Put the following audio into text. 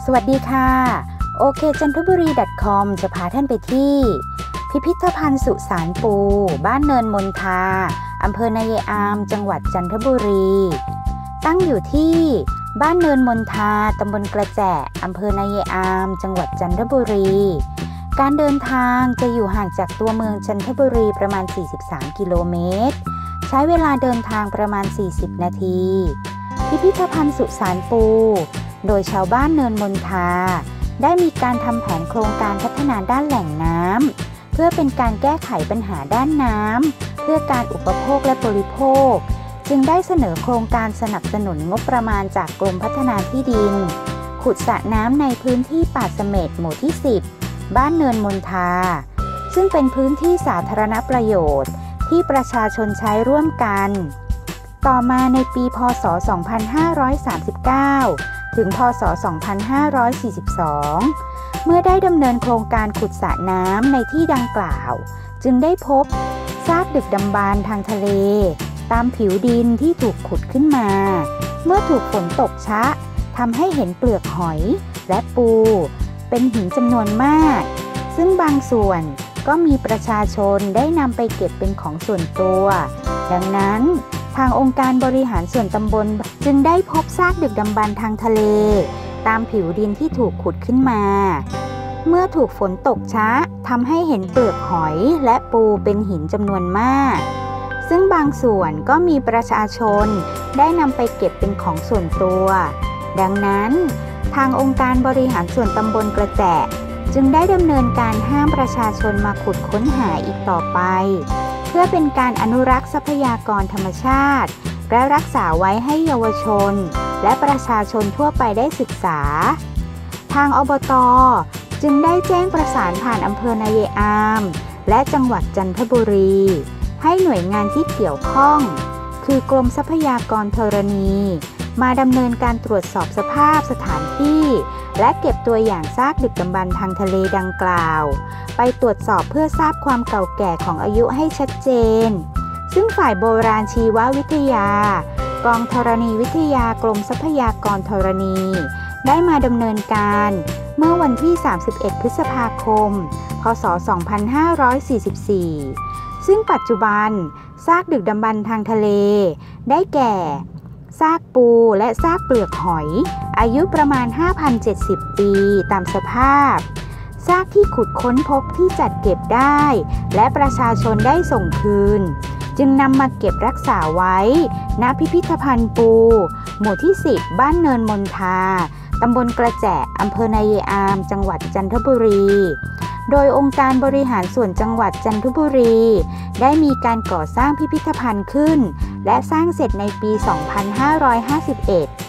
สวัสดีค่ะ okjantaburi.com จะพาท่านไปที่พิพิธภัณฑ์สุสานปูบ้านเนินมนทาอำเภอนายายอามจังหวัดจันทบุรีตั้งอยู่ที่บ้านเนินมนทาตำบลกระแจอำเภอนายายอามจังหวัดจันทบุรีการเดินทางจะอยู่ห่างจากตัวเมืองจันทบุรีประมาณ43กิโลเมตรใช้เวลาเดินทางประมาณ40นาทีพิพิธภัณฑ์สุสานปูโดยชาวบ้านเนินมนทาได้มีการทำแผนโครงการพัฒนาด้านแหล่งน้ำเพื่อเป็นการแก้ไขปัญหาด้านน้ำเพื่อการอุปโภคและบริโภคจึงได้เสนอโครงการสนับสนุนงบประมาณจากกรมพัฒนาที่ดินขุดสระน้ำในพื้นที่ป่าเสม็ดหมู่ที่10บ้านเนินมนทาซึ่งเป็นพื้นที่สาธารณประโยชน์ที่ประชาชนใช้ร่วมกันต่อมาในปีพ.ศ. 2539ถึงพ.ศ. 2542เมื่อได้ดำเนินโครงการขุดสระน้ำในที่ดังกล่าวจึงได้พบซากดึกดำบรรพ์ทางทะเลตามผิวดินที่ถูกขุดขึ้นมาเมื่อถูกฝนตกชะทำให้เห็นเปลือกหอยและปูเป็นหินจำนวนมากซึ่งบางส่วนก็มีประชาชนได้นำไปเก็บเป็นของส่วนตัวดังนั้นทางองค์การบริหารส่วนตำบลจึงได้พบซากดึกดำบรรพ์ทางทะเลตามผิวดินที่ถูกขุดขึ้นมาเมื่อถูกฝนตกช้าทำให้เห็นเปลือกหอยและปูเป็นหินจำนวนมากซึ่งบางส่วนก็มีประชาชนได้นำไปเก็บเป็นของส่วนตัวดังนั้นทางองค์การบริหารส่วนตำบลกระแจจึงได้ดำเนินการห้ามประชาชนมาขุดค้นหาอีกต่อไปเพื่อเป็นการอนุรักษ์ทรัพยากรธรรมชาติและรักษาไว้ให้เยาวชนและประชาชนทั่วไปได้ศึกษาทางอบต.จึงได้แจ้งประสานผ่านอำเภอนายายอามและจังหวัดจันทบุรีให้หน่วยงานที่เกี่ยวข้องคือกรมทรัพยากรธรณีมาดำเนินการตรวจสอบสภาพสถานที่และเก็บตัวอย่างซากดึกดำบรรพ์ทางทะเลดังกล่าวไปตรวจสอบเพื่อทราบความเก่าแก่ของอายุให้ชัดเจนซึ่งฝ่ายโบราณชีววิทยากองธรณีวิทยากรมทรัพยากรธรณีได้มาดำเนินการเมื่อวันที่31พฤษภาคมพ.ศ. 2544ซึ่งปัจจุบันซากดึกดำบรรพ์ทางทะเลได้แก่ซากปูและซากเปลือกหอยอายุประมาณ 5,070 ปีตามสภาพซากที่ขุดค้นพบที่จัดเก็บได้และประชาชนได้ส่งคืนจึงนำมาเก็บรักษาไว้ณพิพิธภัณฑ์ปูหมู่ที่10บ้านเนินมนทาตำบลกระแจอำเภอนายายอามจังหวัดจันทบุรีโดยองค์การบริหารส่วนจังหวัดจันทบุรีได้มีการก่อสร้างพิพิธภัณฑ์ขึ้นและสร้างเสร็จในปี 2551